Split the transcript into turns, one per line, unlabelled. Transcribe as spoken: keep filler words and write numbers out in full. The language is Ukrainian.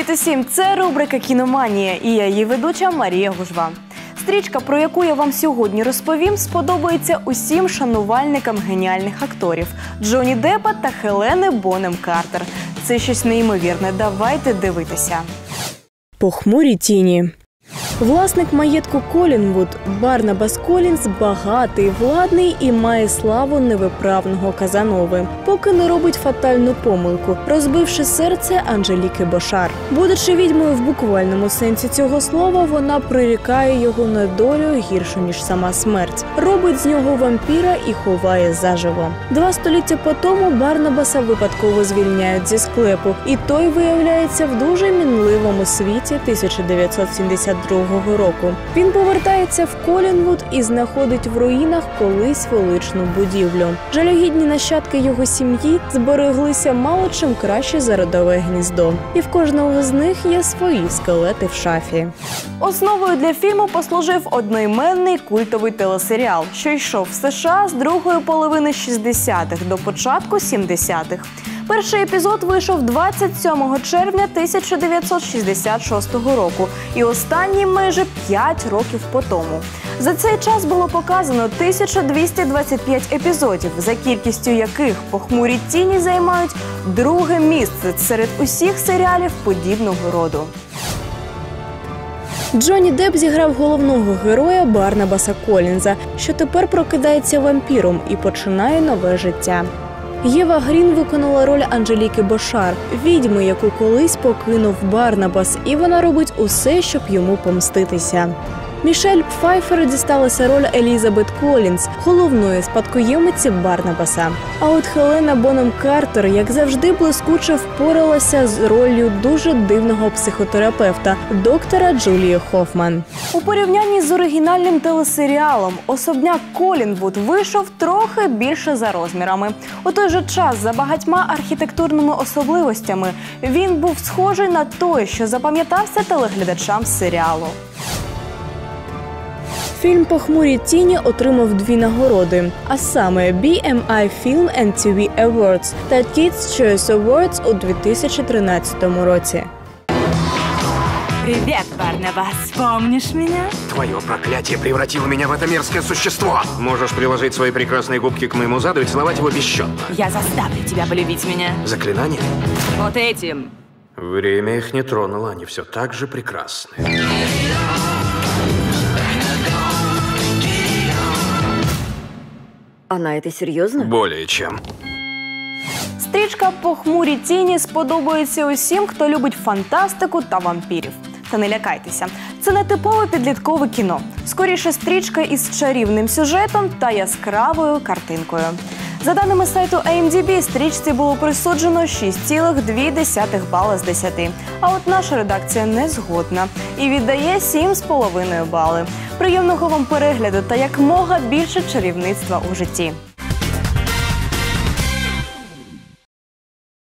Привіт усім! Це рубрика «Кіноманія» і я її ведуча Марія Гужва. Стрічка, про яку я вам сьогодні розповім, сподобається усім шанувальникам геніальних акторів Джонні Деппа та Хелени Бонем Картер. Це щось неймовірне, давайте дивитися. Похмурі тіні. Власник маєтку Колінвуд Барнабас Колінс багатий, владний і має славу невиправного Казанови, поки не робить фатальну помилку, розбивши серце Анжеліки Бошар. Будучи відьмою в буквальному сенсі цього слова, вона прирікає його на долю гіршу, ніж сама смерть. Робить з нього вампіра і ховає заживо. Два століття по тому Барнабаса випадково звільняють зі склепу, і той виявляється в дуже мінливому світі тисяча дев'ятсот сімдесят другого року. Він повертається в Колінвуд і знаходить в руїнах колись величну будівлю. Жалюгідні нащадки його сім'ї збереглися мало чим краще за родове гніздо. І в кожного з них є свої скелети в шафі. Основою для фільму послужив одноіменний культовий телесеріал, що йшов в США з другої половини шістдесятих до початку сімдесятих. Перший епізод вийшов двадцять сьомого червня тисяча дев'ятсот шістдесят шостого року і останній майже п'ять років по тому. За цей час було показано тисяча двісті двадцять п'ять епізодів, за кількістю яких «Похмурі тіні» займають друге місце серед усіх серіалів подібного роду. Джонні Депп зіграв головного героя Барнабаса Колінза, що тепер прокидається вампіром і починає нове життя. Єва Грін виконала роль Анжеліки Бошар, відьми, яку колись покинув Барнабас, і вона робить усе, щоб йому помститися. Мішель Пфайфер дісталася роль Елізабет Колінс, головної спадкоємиці Барнабаса. А от Хелена Бонем Картер, як завжди, блискуче впоралася з роллю дуже дивного психотерапевта, доктора Джулії Хоффман. У порівнянні з оригінальним телесеріалом особняк Колінвуд вийшов трохи більше за розмірами. У той же час, за багатьма архітектурними особливостями, він був схожий на той, що запам'ятався телеглядачам серіалу. Фільм «Похмурі тіні» отримав дві нагороди, а саме бі ем ай Film and ті ві Awards та Kids Choice Awards у дві тисячі тринадцятому році.
Привет, Барнабас. Помнишь меня?
Твое проклятие превратило меня в это мерзкое существо. Можешь приложить свои прекрасные губки к моему заду и целовать его бесчетно.
Я заставлю тебя полюбить меня.
Заклинание?
Вот этим.
Время их не тронуло, они все так же прекрасны.
Она это серьезно?
Более чем.
Стрічка «Похмурі тіні» сподобається усім, хто любить фантастику та вампірів. Та не лякайтеся, це не типове підліткове кіно. Скоріше, стрічка із чарівним сюжетом та яскравою картинкою. За даними сайту ай ем ді бі, стрічці було присуджено шість цілих дві десятих бала з десяти. А от наша редакція не згодна і віддає сім з половиною бали. Приємного вам перегляду та якмога більше чарівництва у житті.